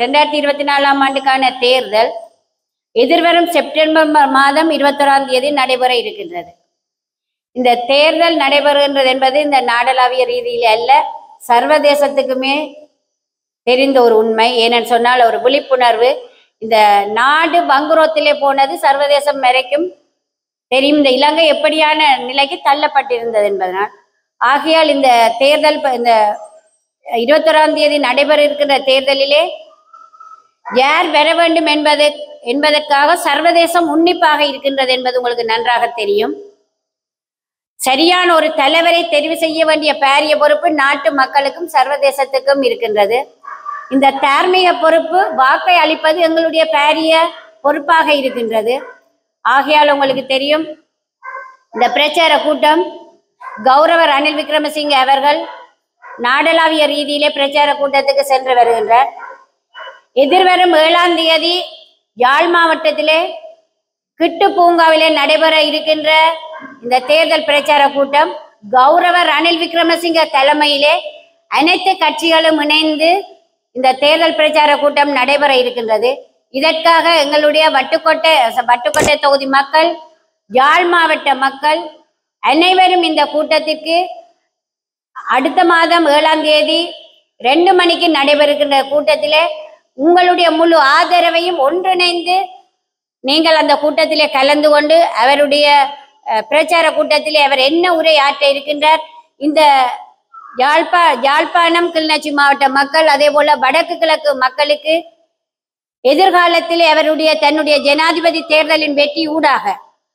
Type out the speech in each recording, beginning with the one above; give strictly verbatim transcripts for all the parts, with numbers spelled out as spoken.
இரண்டாயிரத்தி இருபத்தி நாலாம் ஆண்டுக்கான தேர்தல் எதிர்வரும் செப்டம்பர் மாதம் இருபத்தொராம் தேதி நடைபெற இருக்கின்றது. இந்த தேர்தல் நடைபெறுகின்றது என்பது இந்த நாடளாவிய ரீதியில் அல்ல, சர்வதேசத்துக்குமே தெரிந்த ஒரு உண்மை. ஏனென்று சொன்னால் ஒரு விழிப்புணர்வு. இந்த நாடு வங்குரோத்திலே போனது சர்வதேசம் வரைக்கும் தெரியும். இந்த இலங்கை எப்படியான நிலைக்கு தள்ளப்பட்டிருந்தது என்பதனால் ஆகையால் இந்த தேர்தல் இந்த இருபத்தொராம் தேதி நடைபெற இருக்கின்ற தேர்தலிலே யார் பெற வேண்டும் என்பது என்பதற்காக சர்வதேசம் உன்னிப்பாக இருக்கின்றது என்பது உங்களுக்கு நன்றாக தெரியும். சரியான ஒரு தலைவரை தெரிவு செய்ய வேண்டிய பாரிய பொறுப்பு நாட்டு மக்களுக்கும் சர்வதேசத்துக்கும் இருக்கின்றது. இந்த தார்மீக பொறுப்பு வாக்கை அளிப்பது எங்களுடைய பாரிய பொறுப்பாக இருக்கின்றது. ஆகையால் உங்களுக்கு தெரியும், இந்த பிரச்சார கூட்டம் கௌரவ ரணில் விக்ரமசிங்கே அவர்கள் நாடளாவிய ரீதியிலே பிரச்சார கூட்டத்துக்கு சென்று வருகின்றார். எதிர்வரும் ஏழாம் தேதி யாழ் மாவட்டத்திலே கிட்டு பூங்காவிலே நடைபெற இருக்கின்ற இந்த தேர்தல் பிரச்சார கூட்டம் கௌரவ ரணில் விக்ரமசிங்கே தலைமையிலே அனைத்து கட்சிகளும் இணைந்து இந்த தேர்தல் பிரச்சார கூட்டம் நடைபெற இருக்கின்றது. இதற்காக எங்களுடைய வட்டுக்கோட்டை வட்டுக்கோட்டை தொகுதி மக்கள், யாழ் மாவட்ட மக்கள் அனைவரும் இந்த கூட்டத்திற்கு அடுத்த மாதம் ஏழாம் தேதி ரெண்டு மணிக்கு நடைபெறுகின்ற கூட்டத்திலே உங்களுடைய முழு ஆதரவையும் ஒன்றிணைந்து நீங்கள் அந்த கூட்டத்திலே கலந்து கொண்டு அவருடைய பிரச்சார கூட்டத்திலே அவர் என்ன உரை ஆற்ற இருக்கின்றார், இந்த யாழ்ப்பா யாழ்ப்பாணம் கிளிநொச்சி மாவட்ட மக்கள் அதே போல வடக்கு கிழக்கு மக்களுக்கு எதிர்காலத்திலே அவருடைய தன்னுடைய ஜனாதிபதி தேர்தலின் வெற்றி ஊடாக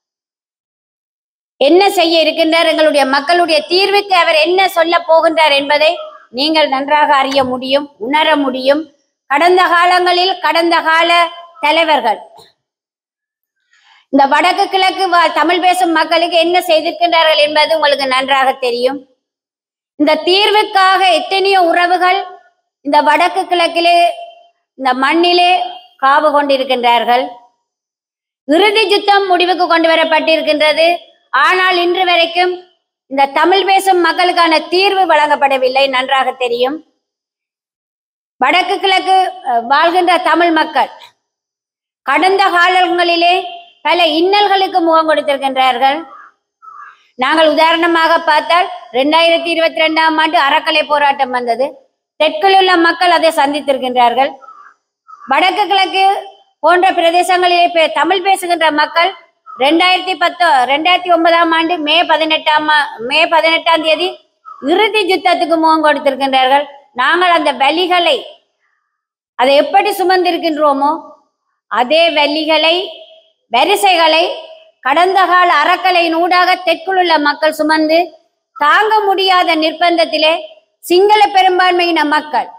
என்ன செய்ய இருக்கின்றார், எங்களுடைய மக்களுடைய தீர்வுக்கு அவர் என்ன சொல்ல போகின்றார் என்பதை நீங்கள் நன்றாக அறிய முடியும், உணர முடியும். கடந்த காலங்களில் கடந்த கால தலைவர்கள் இந்த வடக்கு கிழக்கு தமிழ் பேசும் மக்களுக்கு என்ன செய்திருக்கின்றார்கள் என்பது உங்களுக்கு நன்றாக தெரியும். இந்த தீர்வுக்காக எத்தனையோ உறவுகள் இந்த வடக்கு கிழக்கிலே இந்த மண்ணிலே காவு கொண்டிருக்கின்றார்கள். இறுதி யுத்தம் முடிவுக்கு கொண்டு வரப்பட்டிருக்கின்றது. ஆனால் இன்று வரைக்கும் இந்த தமிழ் பேசும் மக்களுக்கான தீர்வு வழங்கப்படவில்லை, நன்றாக தெரியும். வடக்கு கிழக்கு வாழ்கின்ற தமிழ் மக்கள் கடந்த காலங்களிலே பல இன்னல்களுக்கு முகம் கொடுத்திருக்கின்றார்கள். நாங்கள் உதாரணமாக பார்த்தால் இரண்டாயிரத்தி இருபத்தி ரெண்டாம் ஆண்டு அறக்கலை போராட்டம் வந்தது. தெற்கில் உள்ள மக்கள் அதை சந்தித்திருக்கின்றார்கள். வடக்கு கிழக்கு போன்ற பிரதேசங்களிலே தமிழ் பேசுகின்ற மக்கள் ரெண்டாயிரத்தி பத்தோ ரெண்டாயிரத்தி ஒன்பதாம் ஆண்டு மே பதினெட்டாம் மே பதினெட்டாம் தேதி இறுதி யுத்தத்துக்கு முகம் கொடுத்திருக்கின்றார்கள். நாங்கள் அந்த வலிகளை அதை எப்படி சுமந்திருக்கின்றோமோ அதே வலிகளை வரிசைகளை கடந்த கால அறக்கலையின் ஊடாக தெற்குள் உள்ள மக்கள் சுமந்து தாங்க முடியாத நிர்பந்தத்திலே சிங்கள பெரும்பான்மையின மக்கள்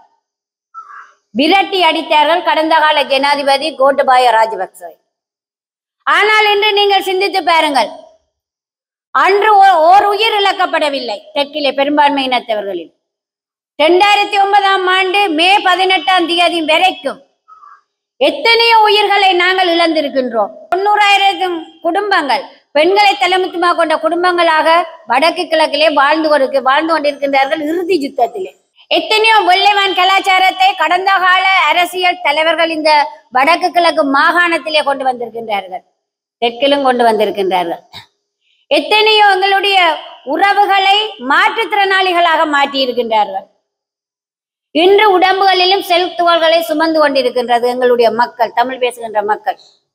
விரட்டி அடித்தார்கள் கடந்த கால ஜனாதிபதி கோட்டபாய ராஜபக்ச. ஆனால் இன்று நீங்கள் சிந்தித்து பாருங்கள், அன்று ஓர் உயிர் இழக்கப்படவில்லை தெற்கிலே பெரும்பான்மையினத்தவர்களில். இரண்டாயிரத்தி ஒன்பதாம் ஆண்டு மே பதினெட்டாம் தேதி வரைக்கும் எத்தனையோ உயிர்களை நாங்கள் இழந்திருக்கின்றோம். தொண்ணூறாயிரம் குடும்பங்கள் பெண்களை தலைமுத்துமா கொண்ட குடும்பங்களாக வடக்கு கிழக்கிலே வாழ்ந்து கொண்டு வாழ்ந்து கொண்டிருக்கின்றார்கள். இறுதி யுத்தத்திலே எத்தனையோ வெள்ளைவான் கலாச்சாரத்தை கடந்த கால அரசியல் தலைவர்கள் இந்த வடக்கு கிழக்கு மாகாணத்திலே கொண்டு வந்திருக்கின்றார்கள், தெற்கிலும் கொண்டு வந்திருக்கின்றார்கள். எத்தனையோ எங்களுடைய உறவுகளை மாற்றுத்திறனாளிகளாக மாற்றி இருக்கின்றார்கள். இன்று உடம்புகளிலும் செல் துகள்களை சுமந்து கொண்டிருக்கின்றது எங்களுடைய மக்கள், தமிழ் பேசுகின்ற மக்கள்.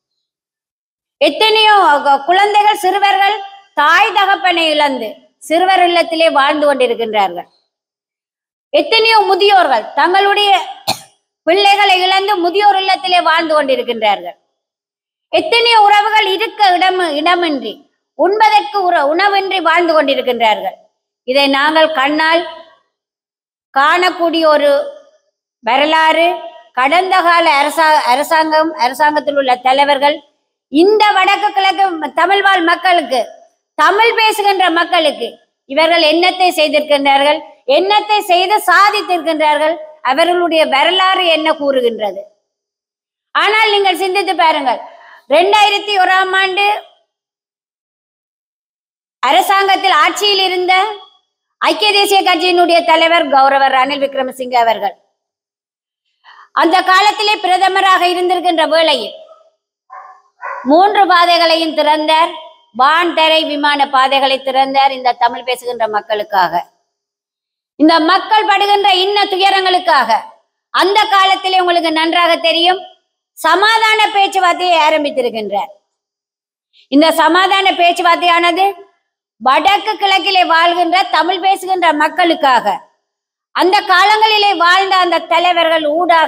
எத்தனையோ குழந்தைகள் சிறுவர்கள் தாய் தகப்பனை இழந்து சிறுவர் இல்லத்திலே வாழ்ந்து கொண்டிருக்கின்றார்கள். எத்தனையோ முதியோர்கள் தங்களுடைய பிள்ளைகளை இழந்து முதியோர் இல்லத்திலே வாழ்ந்து கொண்டிருக்கின்றார்கள். எத்தனையோ உறவுகள் இருக்க இடம் இடமின்றி உண்பதற்கு உற உணவின்றி வாழ்ந்து கொண்டிருக்கின்றார்கள். இதை நாங்கள் கண்ணால் காணக்கூடிய ஒரு வரலாறு. கடந்த கால அரசா அரசாங்கம் அரசாங்கத்தில் உள்ள தலைவர்கள் இந்த வடக்கு கிழக்கு தமிழ் வாழ் மக்களுக்கு, தமிழ் பேசுகின்ற மக்களுக்கு இவர்கள் என்னத்தை செய்திருக்கின்றார்கள், என்னத்தை செய்து சாதித்திருக்கின்றார்கள், அவர்களுடைய வரலாறு என்ன கூறுகின்றது. ஆனால் நீங்கள் சிந்தித்து பாருங்கள், இரண்டாயிரத்தி ஓராம் ஆண்டு அரசாங்கத்தில் ஆட்சியில் இருந்த ஐக்கிய தேசிய கட்சியினுடைய தலைவர் கௌரவர் ரணில் விக்ரமசிங்கே அவர்கள் அந்த காலத்திலே பிரதமராக இருந்திருக்கின்ற வேளையில் மூன்று பாதைகளையும் திறந்தார். வான் தரை விமான பாதைகளை திறந்தார் இந்த தமிழ் பேசுகின்ற மக்களுக்காக, இந்த மக்கள் படுகின்ற இன்ன துயரங்களுக்காக. அந்த காலத்திலே உங்களுக்கு நன்றாக தெரியும், சமாதான பேச்சுவார்த்தையை ஆரம்பித்திருக்கின்றார். இந்த சமாதான பேச்சுவார்த்தையானது வடக்கு கிழக்கிலே வாழ்கின்ற தமிழ் பேசுகின்ற மக்களுக்காக, அந்த காலங்களிலே வாழ்ந்த அந்த தலைவர்கள் ஊடாக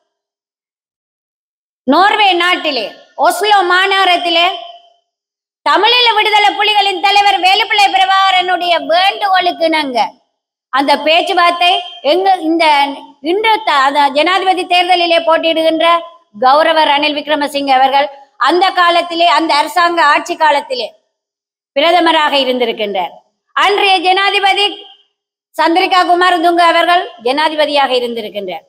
நோர்வே நாட்டிலே ஒஸ்லோ மாநகரத்திலே தமிழீழ விடுதலை புலிகளின் தலைவர் வேலுப்பிள்ளை பிரபாகரனுடைய வேண்டுகோளுக்கு இணங்க அந்த பேச்சுவார்த்தை எங்க இந்த இன்று ஜனாதிபதி தேர்தலிலே போட்டியிடுகின்ற கௌரவ ரணில் விக்ரமசிங்க அவர்கள் அந்த காலத்திலே அந்த அரசாங்க ஆட்சி காலத்திலே பிரதமராக இருந்திருக்கின்றார். அன்றைய ஜனாதிபதி சந்திரிகா குமார் துங்க அவர்கள் ஜனாதிபதியாக இருந்திருக்கின்றார்.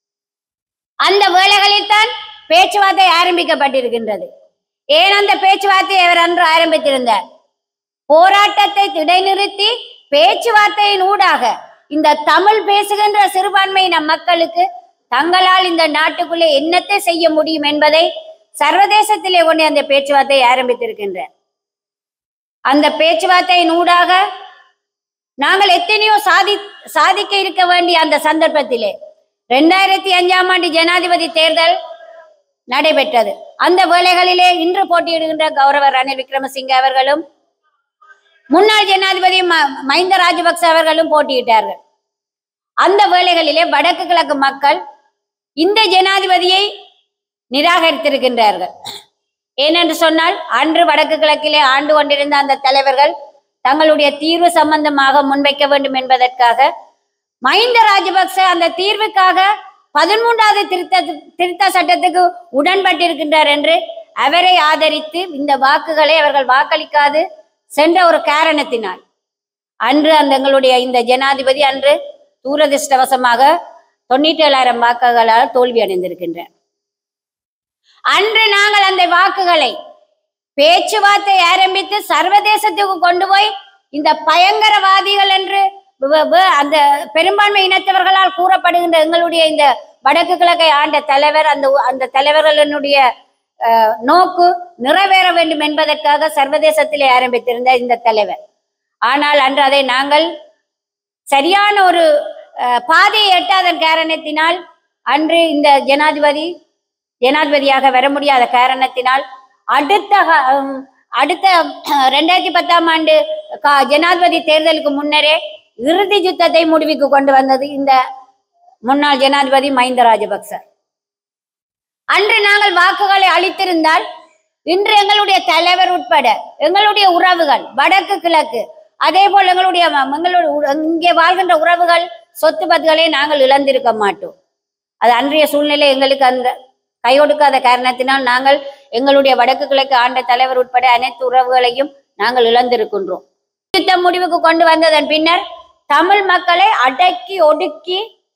அந்த வேளைகளில் தான் பேச்சுவார்த்தை ஆரம்பிக்கப்பட்டிருக்கின்றது. ஏன் அந்த பேச்சுவார்த்தையை அவர் அன்று ஆரம்பித்திருந்தார்? போராட்டத்தை இடைநிறுத்தி பேச்சுவார்த்தையின் ஊடாக இந்த தமிழ் பேசுகின்ற சிறுபான்மையின மக்களுக்கு தங்களால் இந்த நாட்டுக்குள்ளே என்னத்தை செய்ய முடியும் என்பதை சர்வதேசத்திலே கொண்டு அந்த பேச்சுவார்த்தையை ஆரம்பித்திருக்கின்றார். அந்த பேச்சுவார்த்தையின் ஊடாக நாங்கள் எத்தனையோ சாதி சாதிக்க இருக்க வேண்டிய அந்த சந்தர்ப்பத்திலே இரண்டாயிரத்தி அஞ்சாம் ஆண்டு ஜனாதிபதி தேர்தல் நடைபெற்றது. அந்த வேளைகளிலே இன்று போட்டியிடுகின்ற கௌரவ ரணில் விக்ரமசிங்க அவர்களும் முன்னாள் ஜனாதிபதி மஹிந்த ராஜபக்ச அவர்களும் போட்டியிட்டார்கள். அந்த வேளைகளிலே வடக்கு கிழக்கு மக்கள் இந்த ஜனாதிபதியை நிராகரித்திருக்கின்றார்கள். ஏனென்று சொன்னால் அன்று வடக்கு கிழக்கிலே ஆண்டு கொண்டிருந்த அந்த தலைவர்கள் தங்களுடைய தீர்வு சம்பந்தமாக முன்வைக்க வேண்டும் என்பதற்காக மஹிந்த ராஜபக்ச அந்த தீர்வுக்காக பதிமூன்றாவது திருத்த திருத்த சட்டத்துக்கு உடன்பட்டிருக்கின்றார் என்று அவரை ஆதரித்து இந்த வாக்குகளை அவர்கள் வாக்களிக்காது சென்ற ஒரு காரணத்தினால் அன்று அந்த எங்களுடைய இந்த ஜனாதிபதி அன்று தூரதிருஷ்டவசமாக தொண்ணூற்றி ஏழாயிரம் வாக்குகளால் தோல்வி அடைந்திருக்கின்றார். அன்று நாங்கள் அந்த வாக்குகளை பேச்சுவார்த்தை ஆரம்பித்து சர்வதேசத்துக்கு கொண்டு போய் இந்த பயங்கரவாதிகள் என்று அந்த பெரும்பான்மை இனத்தவர்களால் கூறப்படுகின்ற எங்களுடைய இந்த வடக்கு கிழக்கை ஆண்ட தலைவர் அந்த அந்த தலைவர்களுடைய நோக்கு நிறைவேற வேண்டும் என்பதற்காக சர்வதேசத்திலே ஆரம்பித்திருந்த இந்த தலைவர். ஆனால் அன்று அதை நாங்கள் சரியான ஒரு பாதையை எட்டாதன் காரணத்தினால் அன்று இந்த ஜனாதிபதி ஜனாதிபதியாக வர முடியாத காரணத்தினால் அடுத்த அடுத்த ரெண்டாயிரத்தி பத்தாம் ஆண்டு ஜனாதிபதி தேர்தலுக்கு முன்னரே இறுதி யுத்தத்தை முடிவுக்கு கொண்டு வந்தது இந்த முன்னாள் ஜனாதிபதி மஹிந்த ராஜபக்ச. அன்று நாங்கள் வாக்குகளை அளித்திருந்தால் இன்று எங்களுடைய தலைவர் உட்பட எங்களுடைய உறவுகள் வடக்கு கிழக்கு அதே போல் எங்களுடைய எங்களுடைய இங்கே வாழ்கின்ற உறவுகள் சொத்து பத்துகளை நாங்கள் இழந்திருக்க மாட்டோம். அது அன்றைய சூழ்நிலை எங்களுக்கு அந்த கை கொடுக்காத காரணத்தினால் நாங்கள் எங்களுடைய வடக்கு கிழக்கு ஆண்ட தலைவர் உட்பட அனைத்து உறவுகளையும் நாங்கள் இழந்திருக்கின்றோம். யுத்த முடிவுக்கு கொண்டு வந்ததன் பின்னர் தமிழ் மக்களை அடக்கி ஒடுக்கி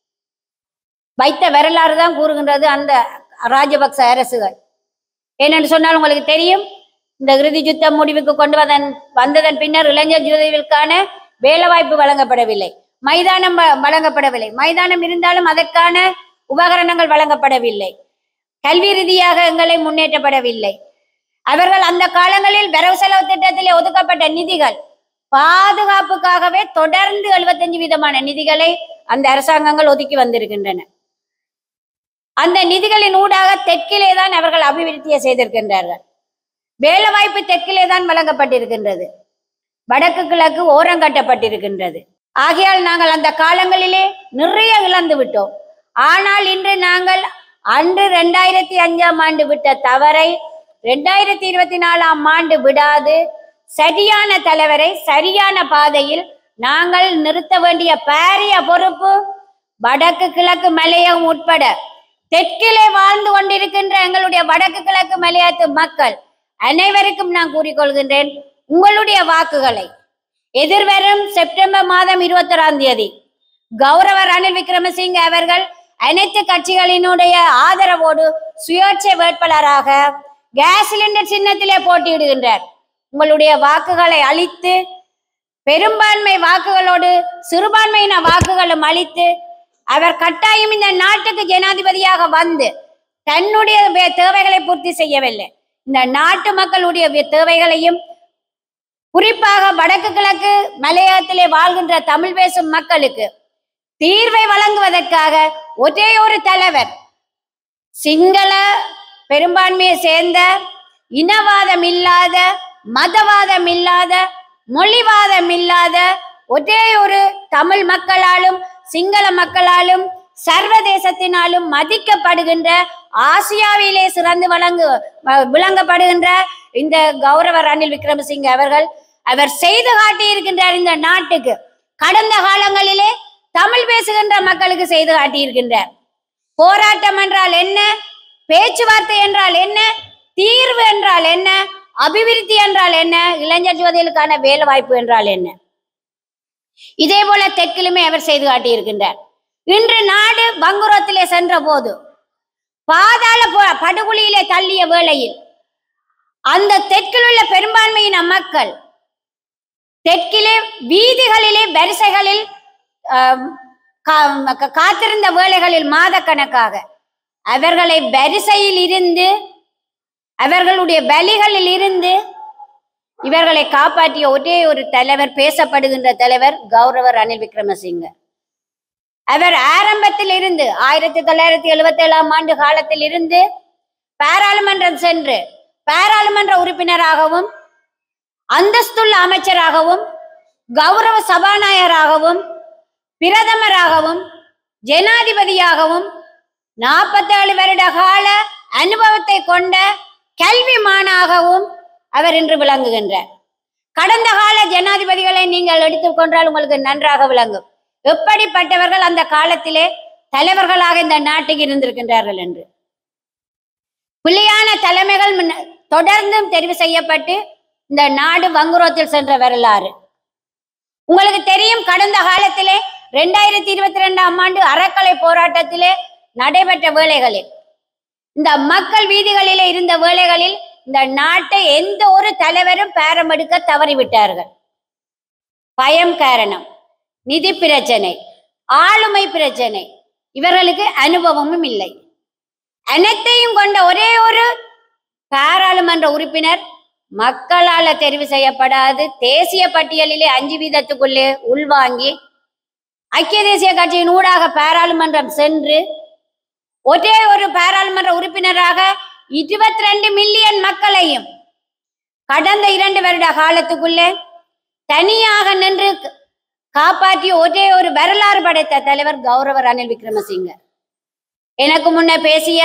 வைத்த வரலாறு தான் கூறுகின்றது அந்த ராஜபக்ச அரசுகள். ஏனென்று சொன்னால் உங்களுக்கு தெரியும், இந்த இறுதி யுத்த முடிவுக்கு கொண்டு வந்தன் வந்ததன் பின்னர் இளைஞர் யுவதிகளுக்கான வேலை வாய்ப்பு வழங்கப்படவில்லை, மைதானம் வழங்கப்படவில்லை, மைதானம் இருந்தாலும் அதற்கான உபகரணங்கள் வழங்கப்படவில்லை, கல்வி ரீதியாக எங்களை முன்னேற்றப்படவில்லை. அவர்கள் அந்த காலங்களில் வரவு செலவு திட்டத்திலே ஒதுக்கப்பட்ட நிதிகள் பாதுகாப்புக்காகவே தொடர்ந்து எழுபத்தஞ்சு வீதமான நிதிகளை அந்த அரசாங்கங்கள் ஒதுக்கி வந்திருக்கின்றன. அந்த நிதிகளின் ஊடாக தெற்கிலே தான் அவர்கள் அபிவிருத்தியை செய்திருக்கின்றார்கள். வேலை வாய்ப்பு தெற்கிலே தான் வழங்கப்பட்டிருக்கின்றது, வடக்கு கிழக்கு ஓரங்கட்டப்பட்டிருக்கின்றது. ஆகையால் நாங்கள் அந்த காலங்களிலே நிறைய இழந்து விட்டோம். ஆனால் இன்று நாங்கள் அன்று இரண்டாயிரத்தி அஞ்சாம் ஆண்டு விட்ட தவறை இரண்டாயிரத்தி இருபத்தி நாலாம் ஆண்டு விடாது சரியான தலைவரை சரியான பாதையில் நாங்கள் நிறுத்த வேண்டிய பாரிய பொறுப்பு வடக்கு கிழக்கு மலையம் உட்பட தெற்கிலே வாழ்ந்து கொண்டிருக்கின்ற எங்களுடைய வடக்கு கிழக்கு மலையத்து மக்கள் அனைவருக்கும் நான் கூறிக்கொள்கின்றேன். உங்களுடைய வாக்குகளை எதிர்வரும் செப்டம்பர் மாதம் இருபத்தி ஓராம் தேதி கௌரவ ரணில் விக்ரமசிங்க அவர்கள் அனைத்து கட்சிகளினுடைய ஆதரவோடு சுயேட்சை வேட்பாளராக கேஸ் சிலிண்டர் சின்னத்திலே போட்டியிடுகின்றார். உங்களுடைய வாக்குகளை அளித்து பெரும்பான்மை வாக்குகளோடு சிறுபான்மையின வாக்குகளும் அளித்து அவர் கட்டாயம் இந்த நாட்டுக்கு ஜனாதிபதியாக வந்து தன்னுடைய தேவைகளை பூர்த்தி செய்யவில்லை. இந்த நாட்டு மக்களுடைய தேவைகளையும் குறிப்பாக வடக்கு கிழக்கு மலையகத்திலே வாழ்கின்ற தமிழ் பேசும் மக்களுக்கு தீர்வை வழங்குவதற்காக ஒரே ஒரு தலைவர், சிங்கள பெரும்பான்மையை சேர்ந்த, இனவாதம் இல்லாத, மதவாதம் இல்லாத, மொழிவாதம் இல்லாத ஒரே ஒரு தமிழ் மக்களாலும் சிங்கள மக்களாலும் சர்வதேசத்தினாலும் மதிக்கப்படுகின்ற, ஆசியாவிலே சிறந்து வழங்கு விளங்கப்படுகின்ற இந்த கௌரவ ரணில் விக்ரமசிங்க அவர்கள் அவர் செய்து காட்டி இருக்கின்றார். இந்த நாட்டுக்கு கடந்த காலங்களிலே தமிழ் பேசுகின்ற மக்களுக்கு செய்து காட்டி இருக்கின்றார். போராட்டம் என்றால் என்ன, பேச்சுவார்த்தை என்றால் என்ன, தீர்வு என்றால் என்ன, அபிவிருத்தி என்றால் என்ன, இளைஞர் ஜோதிகளுக்கான வேலை வாய்ப்பு என்றால் என்ன, இதே போல தெற்கிலுமே அவர் செய்து காட்டி இருக்கின்றார். இன்று நாடு வங்குரோத்திலே சென்ற போது பாதாள படுகொலியிலே தள்ளிய வேளையில் அந்த தெற்கில் உள்ள பெரும்பான்மையின மக்கள் தெற்கிலே வீதிகளிலே வரிசைகளில் காத்திருந்த வேளைகளில் மாதக்கணக்காக அவர்களை வரிசையில் இருந்து அவர்களுடைய வலிகளில் இருந்து இவர்களை காப்பாற்றிய ஒரே ஒரு தலைவர், பேசப்படுகின்ற தலைவர் கௌரவ ரணில் விக்ரமசிங்க. அவர் ஆரம்பத்தில் இருந்து ஆயிரத்தி தொள்ளாயிரத்தி எழுபத்தி ஏழாம் ஆண்டு காலத்தில் இருந்து பாராளுமன்றம் சென்று பாராளுமன்ற உறுப்பினராகவும் அந்தஸ்துள்ள அமைச்சராகவும் கௌரவ சபாநாயகராகவும் பிரதமராகவும் ஜனாதிபதியாகவும் நாற்பத்தி ஏழு வருட கால அனுபவத்தை கொண்ட கல்விமானாகவும் அவர் இன்று விளங்குகின்றார். கடந்த கால ஜனாதிபதிகளை நீங்கள் எடுத்துக்கொண்டால் உங்களுக்கு நன்றாக விளங்கும் எப்படிப்பட்டவர்கள் அந்த காலத்திலே தலைவர்களாக இந்த நாட்டுக்கு இருந்திருக்கின்றார்கள் என்று. பிள்ளையான தலைமைகள் தொடர்ந்தும் தெரிவு செய்யப்பட்டு இந்த நாடு வங்குரோத்தில் சென்ற வரலாறு உங்களுக்கு தெரியும். கடந்த காலத்திலே இரண்டாயிரத்தி இருபத்தி ரெண்டாம் ஆண்டு அறக்கலை போராட்டத்திலே நடைபெற்ற வேளைகளில் இந்த மக்கள் வீதிகளிலே இருந்த வேளைகளில் இந்த நாட்டை எந்த ஒரு தலைவரும் பேரம் எடுக்க தவறிவிட்டார்கள். பயம் காரணம், நிதி பிரச்சனை, ஆளுமை பிரச்சனை, இவர்களுக்கு அனுபவமும் இல்லை. அனைத்தையும் கொண்ட ஒரே ஒரு பாராளுமன்ற உறுப்பினர் மக்களால் தெரிவு செய்யப்படாது தேசிய பட்டியலிலே அஞ்சு வீதத்துக்குள்ளே உள்வாங்கி ஐக்கிய தேசிய கட்சியின் ஊடாக பாராளுமன்றம் சென்று ஒரே ஒரு பாராளுமன்ற உறுப்பினராக இருபத்தி ரெண்டு மில்லியன் மக்களையும் கடந்த இரண்டு வருட காலத்துக்குள்ளே தனியாக நின்று காப்பாற்றிய ஒரே ஒரு வரலாறு படைத்த தலைவர் கௌரவ ரணில் விக்ரமசிங்க. எனக்கு முன்ன பேசிய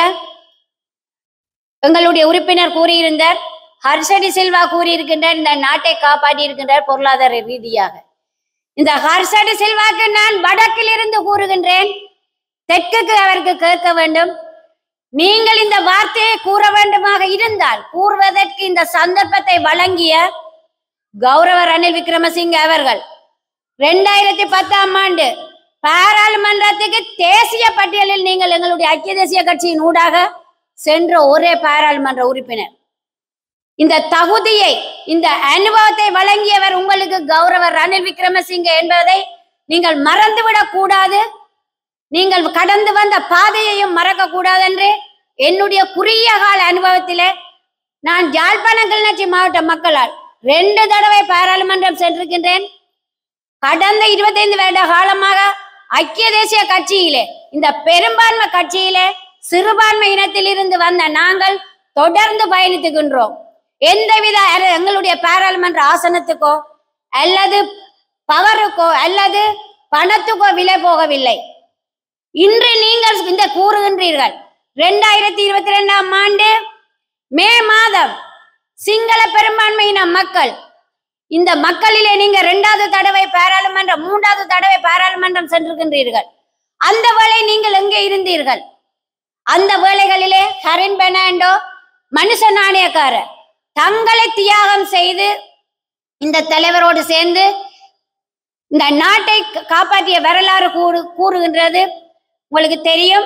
எங்களுடைய உறுப்பினர் கூறியிருந்தார், ஹர்ஷடி சில்வா கூறியிருக்கின்றார் இந்த நாட்டை காப்பாற்றி இருக்கின்றார் பொருளாதார ரீதியாக. இந்த ஹர்ஷடி சில்வாக்கு நான் வடக்கில் இருந்து கூறுகின்றேன், தெற்குக்கு அவருக்கு கேட்க வேண்டும். நீங்கள் இந்த வார்த்தையை கூற வேண்டுமாக இருந்தால் கூறுவதற்கு இந்த சந்தர்ப்பத்தை வழங்கிய கௌரவ ரணில் விக்ரமசிங்க அவர்கள் இரண்டாயிரத்தி பத்தாம் ஆண்டு பாராளுமன்றத்துக்கு தேசிய பட்டியலில் நீங்கள் எங்களுடைய ஐக்கிய தேசிய கட்சியின் ஊடாக சென்ற ஒரே பாராளுமன்ற உறுப்பினர். இந்த தகுதியை இந்த அனுபவத்தை வழங்கியவர் உங்களுக்கு கௌரவ ரணில் விக்ரமசிங்க என்பதை நீங்கள் மறந்துவிடக் கூடாது. நீங்கள் கடந்து வந்த பாதையையும் மறக்க கூடாது என்று என்னுடைய குறுகிய கால அனுபவத்திலே நான் யாழ்ப்பாணம் கிளிநொச்சி மாவட்ட மக்களால் ரெண்டு தடவை பாராளுமன்றம் சென்றிருக்கின்றேன். கடந்த இருபத்தைந்து வருட காலமாக ஐக்கிய தேசிய கட்சியிலே இந்த பெரும்பான்மை கட்சியிலே சிறுபான்மை இனத்தில் இருந்து வந்த நாங்கள் தொடர்ந்து பயணித்துக்கின்றோம். எந்தவித எங்களுடைய பாராளுமன்ற ஆசனத்துக்கோ அல்லது பவருக்கோ அல்லது பணத்துக்கோ விலை போகவில்லை. இன்று நீங்கள் இந்த கூறுகின்றீர்கள் இரண்டாயிரத்தி இருபத்தி ரெண்டாம் ஆண்டு மே மாதம் சிங்கள பெரும்பான்மையின மக்கள் இந்த மக்களிலே நீங்க இரண்டாவது தடவை பாராளுமன்றம் மூன்றாவது தடவை பாராளுமன்றம் சென்றிருக்கின்றீர்கள். அந்த வேளை நீங்கள் எங்கே இருந்தீர்கள்? அந்த வேளைகளிலே ஹரின் பெர்னாண்டோ மனுஷ நாணயக்காரர் தங்களை தியாகம் செய்து இந்த தலைவரோடு சேர்ந்து இந்த நாட்டை காப்பாற்றிய வரலாறு கூறு கூறுகின்றது. உங்களுக்கு தெரியும்,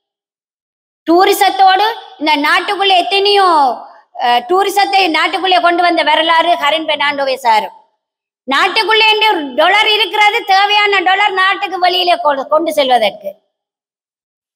டூரிசத்தோடு இந்த நாட்டுக்குள்ள எத்தனையோ டூரிசத்தை நாட்டுக்குள்ளே கொண்டு வந்த வரலாறு ஹரின் பெர்னாண்டோவை சாரும். நாட்டுக்குள்ளே டாலர் இருக்கிறது, தேவையான டாலர் நாட்டுக்கு வெளியிலே கொண்டு செல்வதற்கு.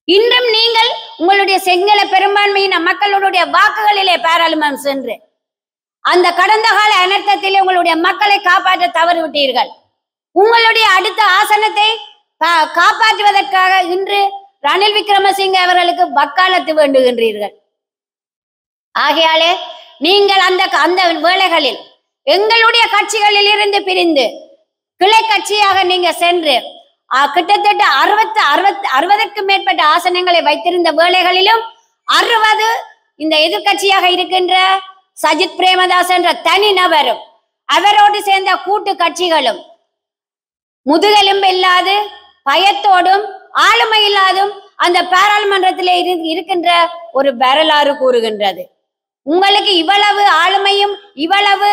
இன்றும் நீங்கள் உங்களுடைய சிங்கள பெரும்பான்மையின மக்களுடைய வாக்குகளிலே பாராளுமன்றம் சென்று அந்த கடந்த கால அனர்த்தத்திலே உங்களுடைய மக்களை காப்பாற்ற தவறிவிட்டீர்கள். உங்களுடைய அடுத்த ஆசனத்தை காப்பாற்றுவதற்காக இன்று ரணில் விக்ரமசிங்கே அவர்களுக்கு வக்காலத்து வேண்டுகின்றீர்கள். ஆகையாலே நீங்கள் அந்த அந்த வேளைகளில் எங்களுடைய கட்சிகளில் இருந்து பிரிந்து கிளை கட்சியாக நீங்க சென்று கிட்டத்தட்ட அறுபத்து அறுபத்தி அறுபதற்கும் மேற்பட்ட ஆசனங்களை வைத்திருந்த வேளைகளிலும் அறுபது இந்த எதிர்கட்சியாக இருக்கின்ற சஜித் பிரேமதாஸ் என்ற தனி நபரும் அவரோடு சேர்ந்த கூட்டு கட்சிகளும் முதுகெலும்பு இல்லாது பயத்தோடும் ஆளுமை இல்லாதும் அந்த பாராளுமன்றத்திலே இருக்கின்ற ஒரு வரலாறு கூறுகின்றது. உங்களுக்கு இவ்வளவு ஆளுமையும் இவ்வளவு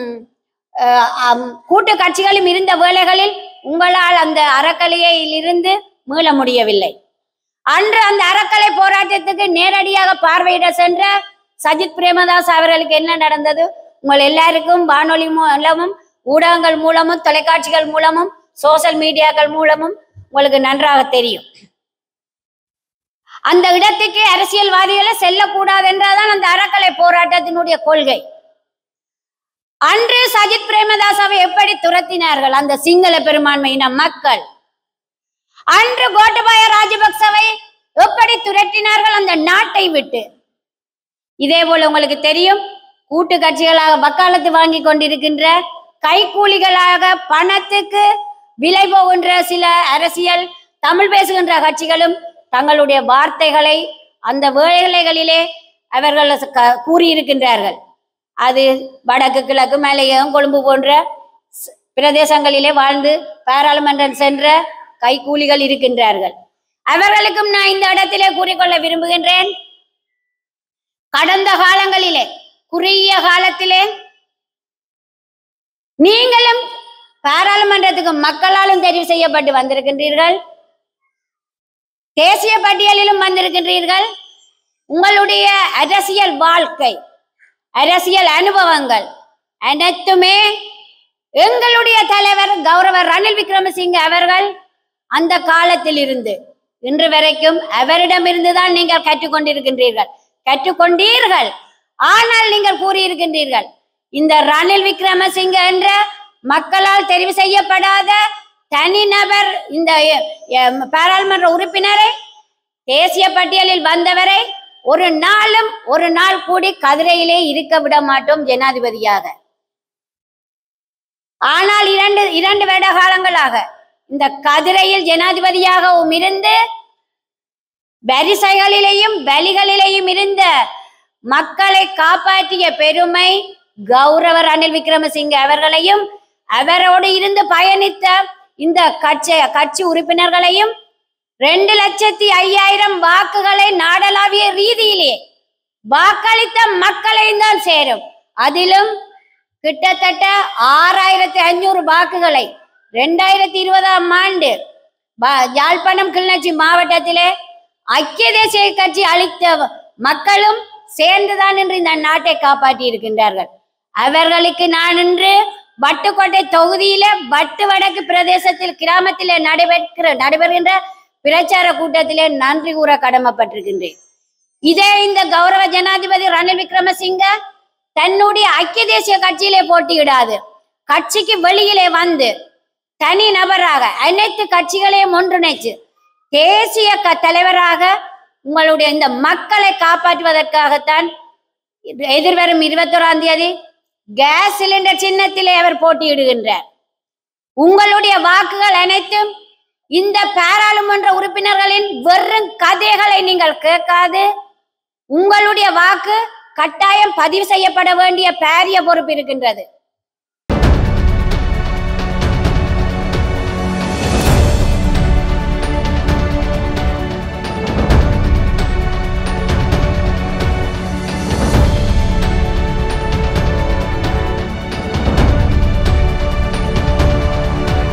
கூட்டு கட்சிகளும் இருந்த வேளைகளில் உங்களால் அந்த அறக்கலையில் இருந்து மீள முடியவில்லை. அன்று அந்த அறக்கலை போராட்டத்துக்கு நேரடியாக பார்வையிட சென்ற சஜித் பிரேமதாஸ் அவர்களுக்கு என்ன நடந்தது? உங்கள் எல்லாருக்கும் வானொலி மூலமும் ஊடகங்கள் மூலமும் தொலைக்காட்சிகள் மூலமும் சோசியல் மீடியாக்கள் மூலமும் உங்களுக்கு நன்றாக தெரியும். அந்த இடத்துக்கு அரசியல்வாதிகளை செல்லக்கூடாது என்றாதான் அந்த அறக்கலை போராட்டத்தினுடைய கொள்கை. அன்று சஜித் பிரேமதாசாவை எப்படி துரத்தினார்கள் அந்த சிங்கள பெரும்பான்மையின மக்கள்? அன்று கோட்டபாய ராஜபக்சவை எப்படி துரத்தினார்கள் அந்த நாட்டை விட்டு? இதே போல உங்களுக்கு தெரியும், கூட்டு கட்சிகளாக வக்காலத்து வாங்கி கொண்டிருக்கின்ற கைக்கூலிகளாக பணத்துக்கு விலை போகின்ற சில அரசியல் தமிழ் பேசுகின்ற கட்சிகளும் தங்களுடைய வார்த்தைகளை அந்த வேலைகளிலே அவர்கள் கூறியிருக்கின்றார்கள். அது வடக்கு கிழக்கு மலையகம் கொழும்பு போன்ற பிரதேசங்களிலே வாழ்ந்து பாராளுமன்றம் சென்ற கைக்கூலிகள் இருக்கின்றார்கள். அவர்களுக்கும் நான் இந்த இடத்திலே கூறிக்கொள்ள விரும்புகின்றேன், கடந்த காலங்களிலே குறுகிய காலத்திலே நீங்களும் பாராளுமன்றத்துக்கு மக்களாலும் தெரிவு செய்யப்பட்டு வந்திருக்கின்றீர்கள், தேசிய பட்டியலிலும் வந்திருக்கின்றீர்கள். உங்களுடைய அரசியல் வாழ்க்கை அரசியல் அனுபவங்கள் அனைத்துமே எங்களுடைய தலைவர் கௌரவ ரணில் விக்ரமசிங்கே அவர்கள் அந்த காலத்தில் இருந்து இன்று வரைக்கும் அவரிடமிருந்துதான் நீங்கள் கற்றுக்கொண்டிருக்கின்றீர்கள் கற்றுக்கொண்டீர்கள் ஆனால் நீங்கள் கூறியிருக்கின்றீர்கள், இந்த ரணில் விக்ரமசிங்கே என்ற மக்களால் தெரிவு செய்யப்படாத தனிநபர் இந்த பாராளுமன்ற உறுப்பினரை தேசிய பட்டியலில் வந்தவரை ஒரு நாளும் ஒரு நாள் கூடி கதிரையிலே இருக்க விட மாட்டோம் ஜனாதிபதியாக. ஆனால் இரண்டு இரண்டு வருட காலங்களாக இந்த கதிரையில் ஜனாதிபதியாகவும் இருந்து வரிசைகளிலேயும் வலிகளிலேயும் இருந்த மக்களை காப்பாற்றிய பெருமை கௌரவ ரணில் விக்ரமசிங்கே அவர்களையும் அவரோடு இருந்து பயணித்த இந்த கட்சி கட்சி உறுப்பினர்களையும் ரெண்டு லட்சத்தி ஐயாயிரம் வாக்குகளை நாடளாவிய ரீதியிலே வாக்களித்த மக்களையும் தான் சேரும். அதிலும் கிட்டத்தட்ட ஆறாயிரத்தி ஐநூறு வாக்குகளை இரண்டாயிரத்தி இருபதாம் ஆண்டு யாழ்ப்பாணம் கிளிநொச்சி மாவட்டத்திலே ஐக்கிய தேசிய கட்சி அளித்த மக்களும் சேர்ந்துதான் என்று இந்த நாட்டை காப்பாற்றி இருக்கின்றார்கள். அவர்களுக்கு நான் இன்று வட்டுக்கோட்டை தொகுதியில வட்டு வடக்கு பிரதேசத்தில் கிராமத்திலே நடைபெற்ற நடைபெறுகின்ற பிரச்சார கூட்டத்திலே நன்றி கூற கடமைப்பட்டிருக்கின்றேன். இதே இந்த கௌரவ ஜனாதிபதி ரணில் விக்ரமசிங்கே தன்னுடைய ஐக்கிய தேசிய கட்சியிலே போட்டியிடாது, கட்சிக்கு வெளியிலே வந்து தனி நபராக அனைத்து கட்சிகளையும் ஒன்றிணைச்சு தேசிய தலைவராக உங்களுடைய இந்த மக்களை காப்பாற்றுவதற்காகத்தான் எதிர்வரும் இருபத்தி ஓராம் தேதி கேஸ் சிலிண்டர் சின்னத்திலே அவர் போட்டியிடுகின்றார். உங்களுடைய வாக்குகள் அனைத்தும் இந்த பாராளுமன்ற உறுப்பினர்களின் வெறும் கதைகளை நீங்கள் கேட்காது, உங்களுடைய வாக்கு கட்டாயம் பதிவு செய்யப்பட வேண்டிய பாரிய பொறுப்பு இருக்கின்றது.